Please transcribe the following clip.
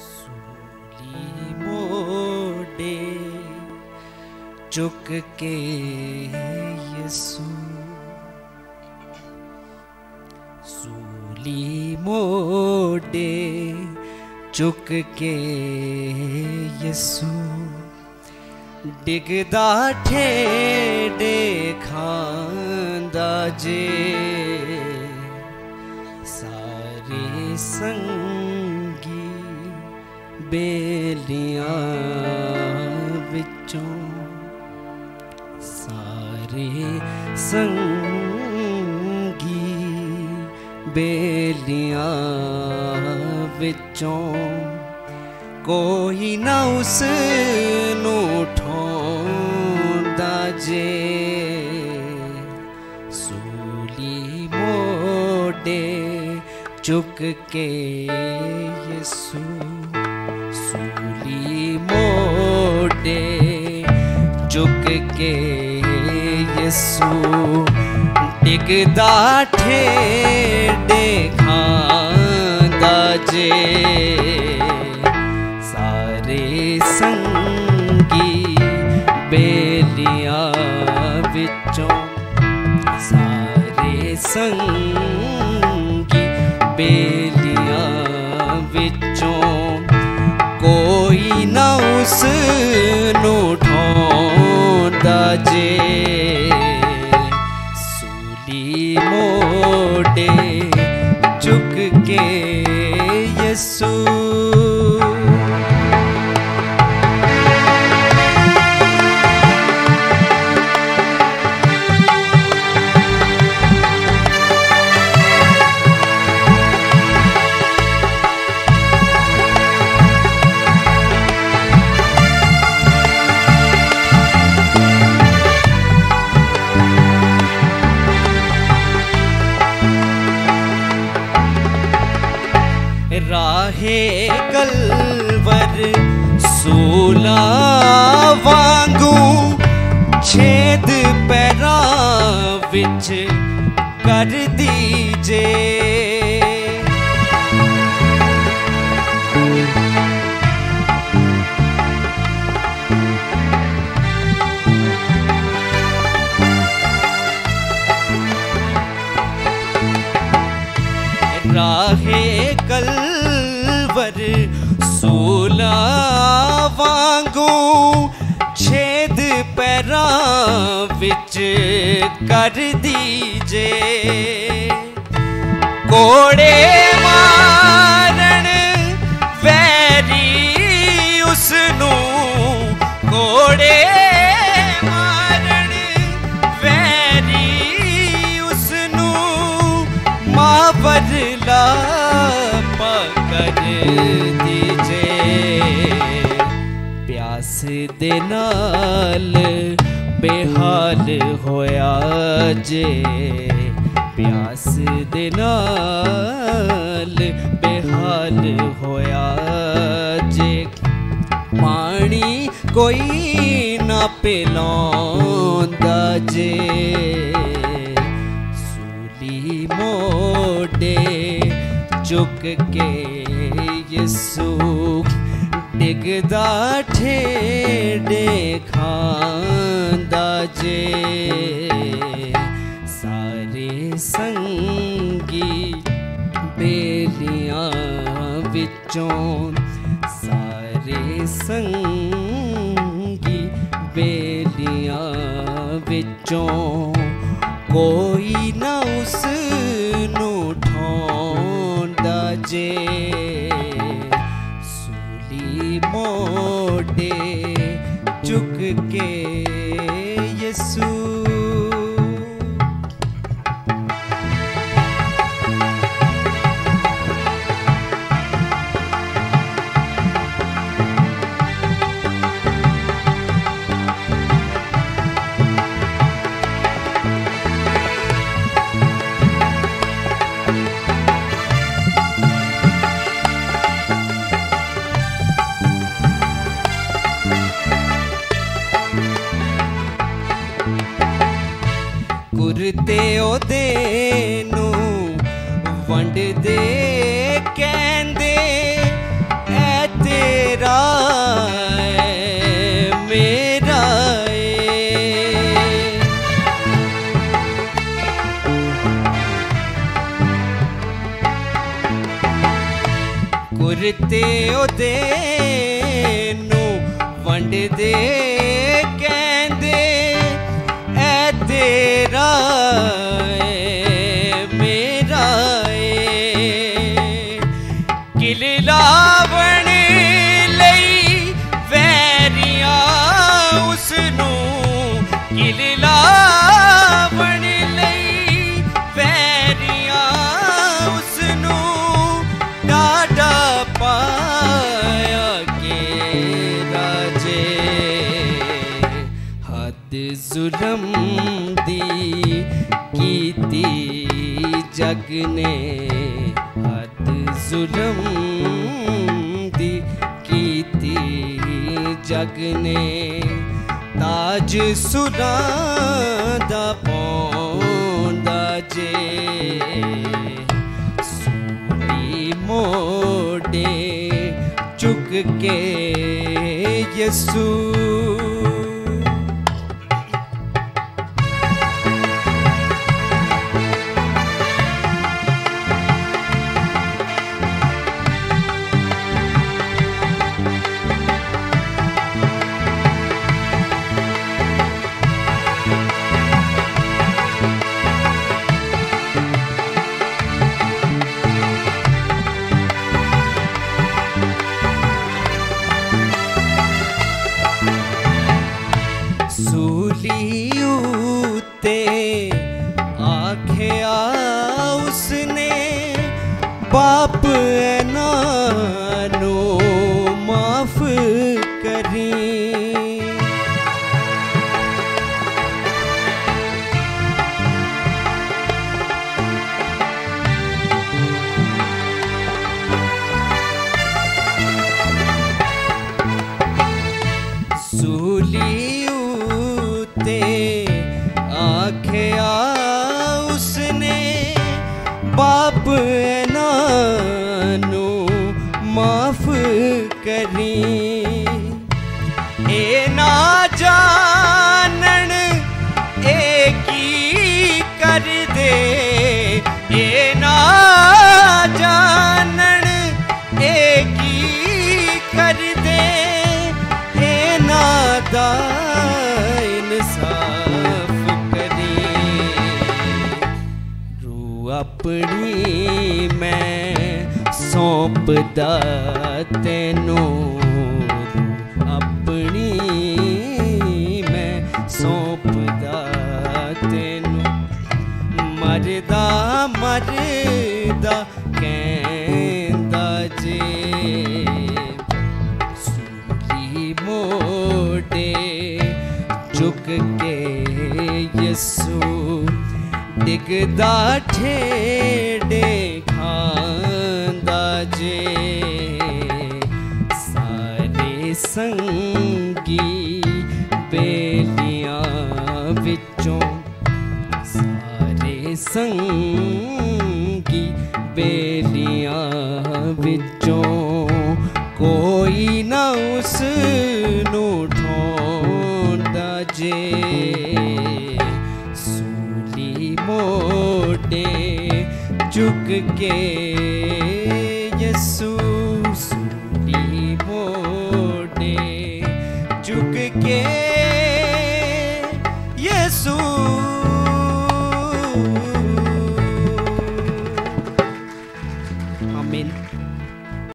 सूली मोड़े चुक के यसू, सूली मोड़े चुक के यसू, डिगदा ठेडे खांदा जे सारे संगी बेलियां विचों, सारे संगी बेलियां विचों, कोई ना उस नू ठोंदा जे सूली मोड़े चुक के यसू, सूली मोड़े चुक के यसू, डिगदा ठेडे खांदा जे सारे संगी बेलियां विचों, सारे संगी बेलियां विचों, कोई ना उस नू ठोंदा जे सूली मोड़े चुक के यसू। राहे कलवर सूला वांगू छेद पैरा विच कर दीजे, राहे कलवर सूला वांगू छेद पैरा विच कर दीजे, कोड़े मारन वैरी उसनू, कोड़े मारन वैरी उसनू, मावर ला पकड़ दीजे प्यास दे नाल बेहाल होया जे, प्यास दे नाल बेहाल होया जे, पानी कोई ना पिलांदा जे सूली मोड़े चुक के यसू, डिगदा ठेडे खांदा जे सारे संगी बेलियां विचों, सारे संगी बेलियां विचों, कोई ना उस नू ठोंदा जे सूली मोड़े चुक के यसू। कुरते ओदे नू वंडदे कहंदे ऐ तेरा मेरा किल लावण लई वैरिया उसनू किल लावण लई वैरिया उसनू डाडा पाया के राजे हद जुल्म दी कीती जग ने हद जुल्म दी कीती जग ने ताज सुरां दा पौंदा जे सूली मोड़े चुक के यसू आख्या उसने बाप नानो माफ करी सूलियूते आख्या उसने बाप नानू माफ करी ए ना जानन ए की कर दे ए ना जानन ए की कर दे ए नादा इंसाफ अपनी मैं सौंपदा तैनू अपनी मैं सौंपदा तैनू मरदा मरदा कहंदा जे सूली मोड़े चुक के यसू डिगदा ठेडे खांदा जे सारे संगी बेलियां विचों सारे संगी बेलियां विचों कोई ना उसनू ठोंदा जे मोड़े चुक के यसू सूली मोड़े चुक के यसू